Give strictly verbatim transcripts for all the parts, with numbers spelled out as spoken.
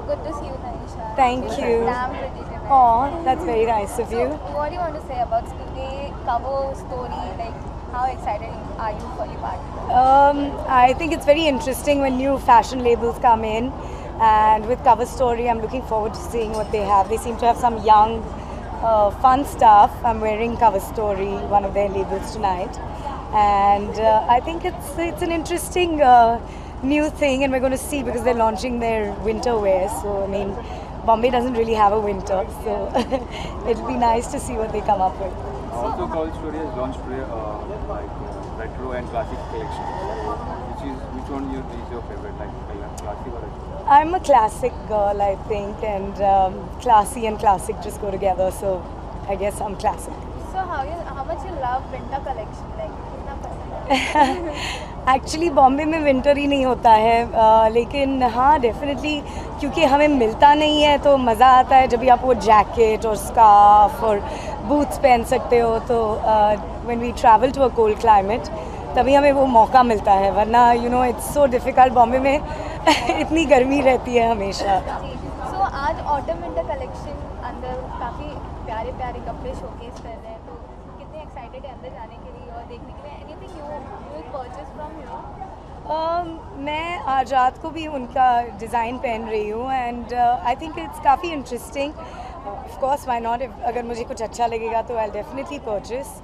good to see you, Tanishaa. Thank you. Damn pretty tonight. Oh, that's very nice of So, you. what do you want to say about today cover story? Like, how excited are you for your party? Um, I think it's very interesting when new fashion labels come in, and with Cover Story, I'm looking forward to seeing what they have. They seem to have some young, uh, fun stuff. I'm wearing Cover Story, one of their labels tonight, and uh, I think it's it's an interesting uh, new thing, and we're going to see because they're launching their winter wear. So I mean, Bombay doesn't really have a winter, so it'll be nice to see what they come up with. Also, Cover Story has launched today, uh, like uh, retro and classic collection. Which is which one you, is your favorite? Like classic or retro? I'm a classic girl, I think, and um, classy and classic just go together. So I guess I'm classic. So, how you how much you love winter collection? Like, कितना पसंद है? Actually Bombay में winter ही नहीं होता है, uh, लेकिन हाँ definitely क्योंकि हमें मिलता नहीं है तो मज़ा आता है जब भी आप वो जैकेट और स्कार्फ और बूट्स पहन सकते हो. तो when we travel to a cold climate तभी हमें वो मौका मिलता है, वरना you know it's so difficult. Bombay में इतनी गर्मी रहती है हमेशा. सो so, आज ऑटम विंटर कलेक्शन अंदर काफ़ी प्यारे प्यारे कपड़े शोकेस कर रहे हैं, तो कितने एक्साइटेड है अंदर जाने के लिए और देखने के लिए? Anything you will purchase from here? मैं आज रात को भी उनका डिज़ाइन पहन रही हूँ, एंड आई थिंक इट्स काफ़ी interesting. Of course why not, अगर मुझे कुछ अच्छा लगेगा तो I definitely purchase.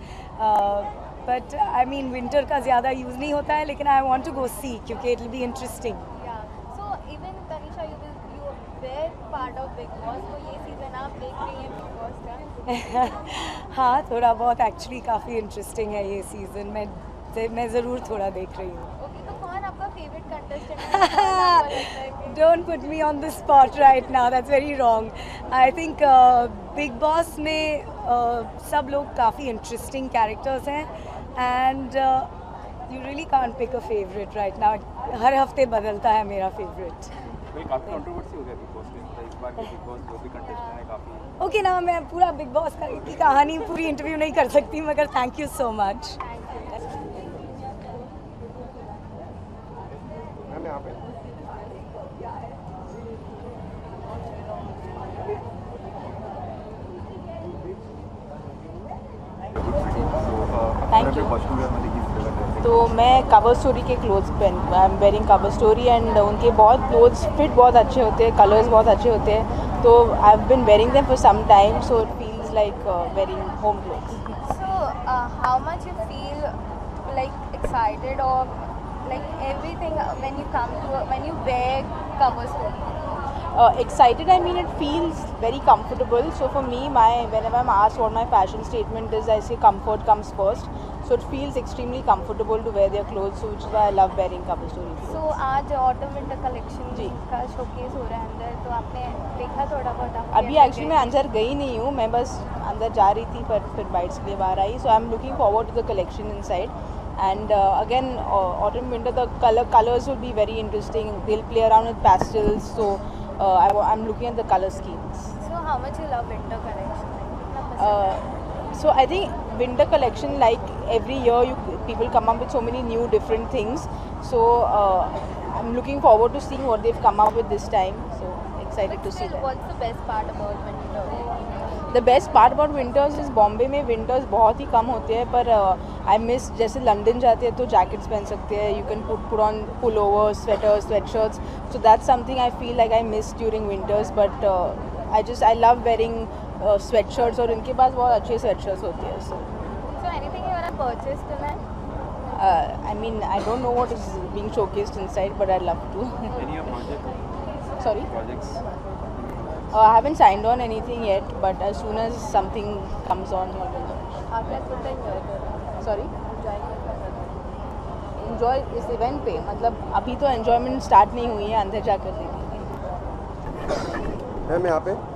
But I mean winter का ज़्यादा यूज़ नहीं होता है, लेकिन I want to go see क्योंकि it will be interesting. So even Tanisha, you will you were part of Bigg Boss, तो ये सीजन आप देख रही हैं बिग बॉस का? हाँ, थोड़ा बहुत. एक्चुअली काफ़ी इंटरेस्टिंग है ये सीज़न. मैं मैं ज़रूर थोड़ा देख रही हूँ. ओके, तो कौन आपका favourite contestant? Don't put me on the spot right now. That's very wrong. I think uh, Big Boss में uh, सब लोग काफ़ी इंटरेस्टिंग कैरेक्टर्स हैं, and uh, you really can't pick a favorite right now. हर हफ्ते बदलता है मेरा favorite. भाई काफ़ी कंट्रोवर्सी हो गया बिग बॉस में. मतलब इस बार के बिग बॉस जो भी कंटेस्टेंट है काफ़ी. ओके ना, मैं पूरा बिग बॉस की कहानी पूरी इंटरव्यू नहीं कर सकती, मगर thank you so much. Thank you. तो मैं कवर स्टोरी के क्लोथ्स पहन I am wearing Cover Story, and उनके बहुत क्लोथ्स फिट बहुत अच्छे होते हैं, कलर्स बहुत अच्छे होते हैं. तो I have been wearing them for some time, so it feels like wearing home clothes. So, uh, how much you feel like excited or like everything when you come to when you wear cover story? Uh, excited, I mean it feels very comfortable. So for me, my whenever I'm asked what my fashion statement is, I say comfort comes first. So it feels extremely comfortable to wear their clothes, so which is why I love wearing cover story clothes. So आज autumn winter collection जी का showcase हो रहा है अंदर, तो आपने देखा थोड़ा बहुत? अभी एक्चुअली मैं अंदर गई नहीं हूँ, मैं बस अंदर जा रही थी पर फिर बाइट्स के लिए बाहर आई. So I am looking forward to the collection inside. And uh, again, uh, autumn winter, the color colors will be very interesting. They'll play around with pastels, so uh, I, I'm looking at the color schemes. So how much you love winter collection? Uh, so I think winter collection, like every year, you people come up with so many new different things. So uh, I'm looking forward to seeing what they've come up with this time. So excited But to still, see that. what's the best part about winter? The best part about winters is Bombay में winters बहुत ही कम होते हैं, पर I uh, miss जैसे London जाते हैं तो जैकेट्स पहन सकते हैं. You can put put on pullover sweaters sweatshirts. So that's something I feel like I miss during winters. But I just I love wearing sweatshirts, और इनके पास बहुत अच्छे स्वेट शर्ट्स होते हैं. So So anything you wanna purchase tonight? I mean I don't know what is being showcased inside, but I love to. Any of project? Sorry? Projects? Uh, I haven't signed on anything yet, but as soon as something comes on, I will. आपने खुद enjoy करा? Sorry? Enjoy करा? Enjoy इस event पे, मतलब अभी तो enjoyment start नहीं हुई है, अंदर जाकर देखेंगे. मैम यहाँ पे